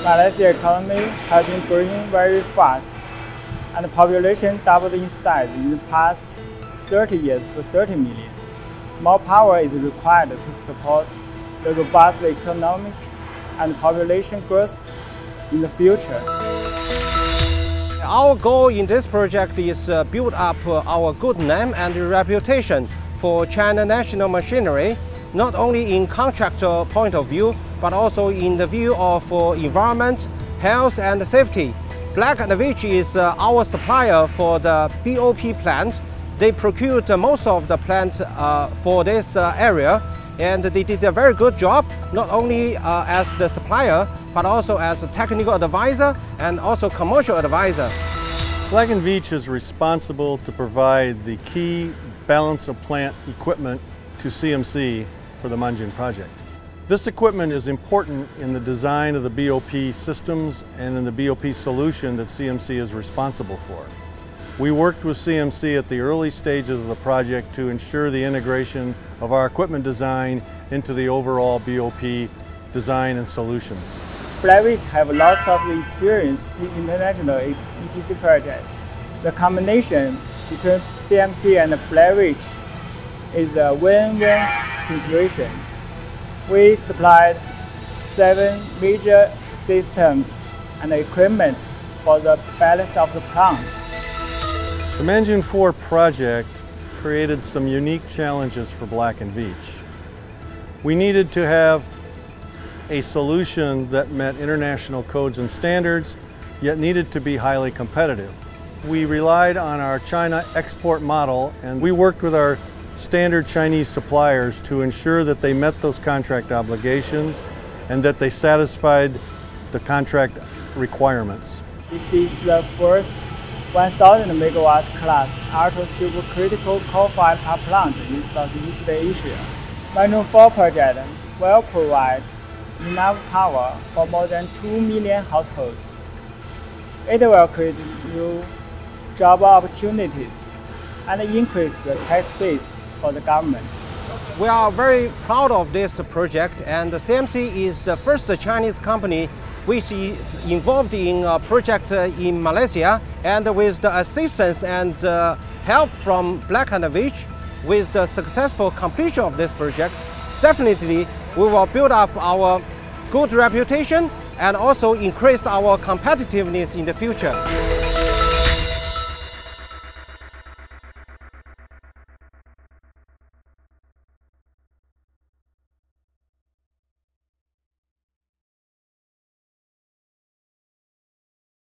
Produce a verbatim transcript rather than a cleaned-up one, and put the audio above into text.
Malaysian economy has been growing very fast, and the population doubled in size in the past thirty years to thirty million. More power is required to support the robust economic and population growth in the future. Our goal in this project is to build up our good name and reputation for China National Machinery, not only in contractor point of view, but also in the view of uh, environment, health and safety. Black Veatch is uh, our supplier for the B O P plant. They procured uh, most of the plant uh, for this uh, area, and they did a very good job, not only uh, as the supplier, but also as a technical advisor and also commercial advisor. Black Veatch is responsible to provide the key balance of plant equipment to C M C for the Manjung project. This equipment is important in the design of the B O P systems and in the B O P solution that C M C is responsible for. We worked with C M C at the early stages of the project to ensure the integration of our equipment design into the overall B O P design and solutions. Black Veatch have lots of experience in international E P C projects. The combination between C M C and Black Veatch is a win-win situation. We supplied seven major systems and equipment for the balance of the plant. The Manjung four project created some unique challenges for Black Veatch. We needed to have a solution that met international codes and standards, yet needed to be highly competitive. We relied on our China export model, and we worked with our standard Chinese suppliers to ensure that they met those contract obligations and that they satisfied the contract requirements. This is the first one thousand megawatt class ultra supercritical coal-fired power plant in Southeast Asia. Manjung four project will provide enough power for more than two million households. It will create new job opportunities and increase the tax base for the government. We are very proud of this project, and C M C is the first Chinese company which is involved in a project in Malaysia, and with the assistance and uh, help from Black Veatch, with the successful completion of this project, definitely we will build up our good reputation and also increase our competitiveness in the future.